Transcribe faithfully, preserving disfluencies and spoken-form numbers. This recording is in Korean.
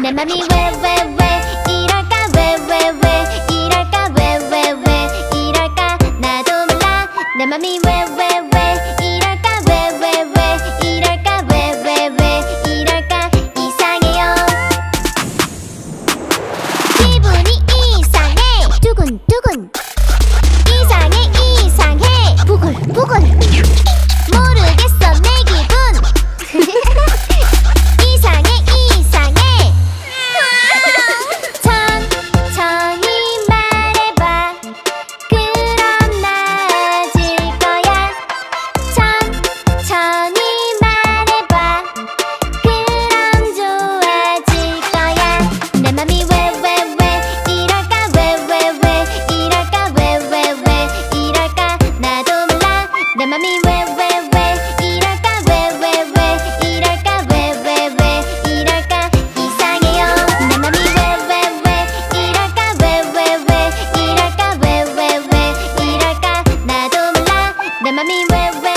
내 맘이 왜 왜 왜 이럴까 왜 왜 왜 이럴까 왜 왜 왜 이럴까 나도 몰라 내 맘이 왜 왜 왜 이럴까 왜 왜 왜 이럴까 왜 왜 왜 이럴까 이상해요 기분이 이상해 두근두근 이상해 이상해 부글부글 모르겠어 내 기분 이상해 이상해 천천히 말해봐 그럼 나아질 거야 천천히 말해봐 그럼 좋아질 거야 내 맘이 왜 왜 왜 이럴까 왜 왜 왜 이럴까 왜 왜 왜 이럴까 나도 몰라 내 맘이 왜 왜 왜 이럴까 왜 왜 왜 이럴까 왜 왜 왜 이럴까 이상해요 내 맘이 왜 왜 왜 이럴까 왜 왜 왜 이럴까 왜 왜 왜 이럴까 나도 몰라 내 맘이 왜 왜